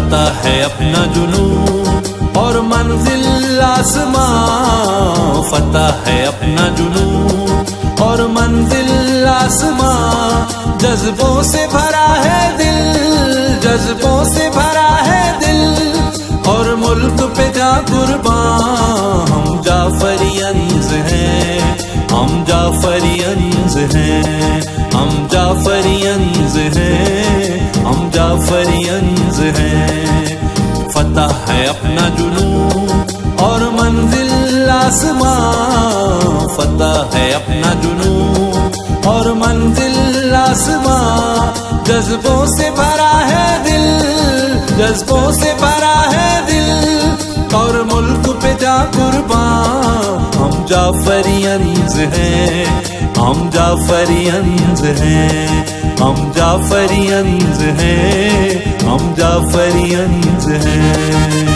फतह है अपना जुनून और मंजिल आसमां, फतह है अपना जुनून और मंजिल आसमां। जज्बों से भरा है दिल, जज्बों से भरा है दिल और मुल्क पे जा कुर्बान। हम जाफरियंस हैं, हम जाफरियंस हैं, हम जाफरियंस हैं, हम जाफरियंस हैं। फतह है अपना जुनून और मंजिल आसमां, फतह है अपना जुनून और मंजिल आसमां। जज्बों से भरा है दिल, जज्बों से भरा है दिल और मुल्क पे जा कुर्बान। हम जाफरियंस हैं, हम जाफरियंस हैं, हम जाफरियंस हैं, हम जाफरियंस हैं।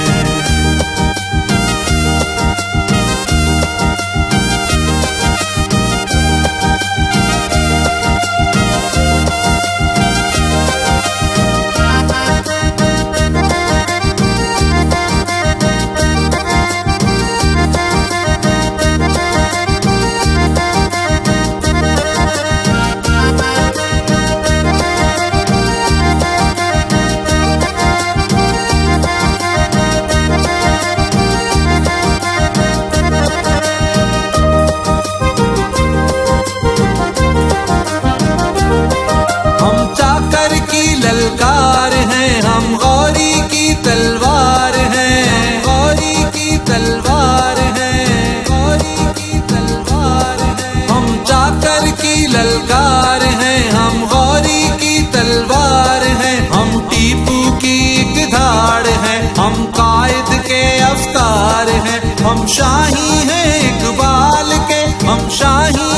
ललकार हैं, हम गौरी की तलवार हैं, गौरी की तलवार हैं, गौरी की तलवार हैं। हम चाकर की ललकार हैं, हम गौरी की तलवार हैं। हम टीपू की एक धाड़ हैं, हम कायद के अवतार हैं। हम शाही हैं इकबाल के, हम शाही